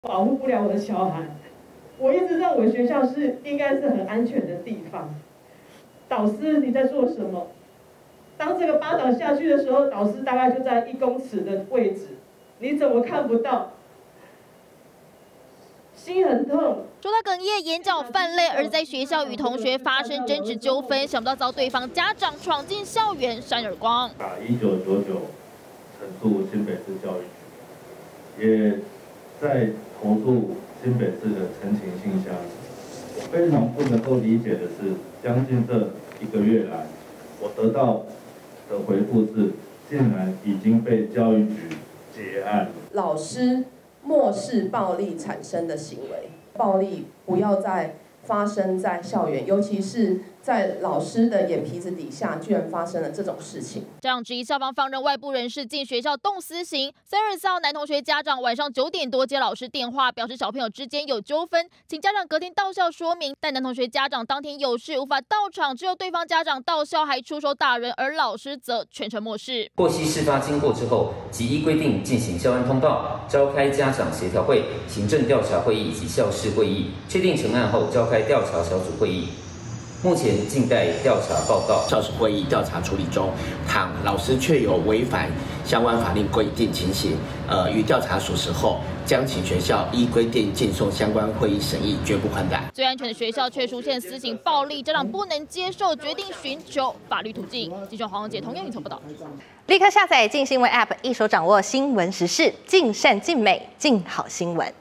保护不了我的小孩。我一直认为学校应该是很安全的地方。导师你在做什么？当这个巴掌下去的时候，导师大概就在1公尺的位置，你怎么看不到？心很痛。 说他哽咽，眼角泛泪，而在学校与同学发生争执纠纷，想不到遭对方家长闯进校园扇耳光。 打1999陈述新北市教育局，也在投诉新北市的陈情信箱。我非常不能够理解的是，将近这1个月来，我得到的回复是，竟然已经被教育局结案。 老师漠视暴力产生的行为，暴力不要再发生在校园，尤其是在老师的眼皮子底下，居然发生了这种事情。 家长质疑校方放任外部人士进学校动私刑。3月24号，男同学家长晚上9点多接老师电话，表示小朋友之间有纠纷，请家长隔天到校说明。但男同学家长当天有事无法到场，只有对方家长到校还出手打人，而老师则全程漠视。 获悉事发经过之后，即依规定进行校安通报，召开家长协调会、行政调查会议以及校事会议，确定成案后召开调查小组会议。目前静待调查报告。 校事会议调查处理中，倘老师确有违反相关法令规定情形，于调查属实后，将请学校依规定进送相关会议审议，绝不宽待。 最安全的学校却出现私刑暴力，家长不能接受，决定寻求法律途径。记者黄文杰同样引述报道。 立刻下载镜新闻 App， 一手掌握新闻时事，尽善尽美，尽好新闻。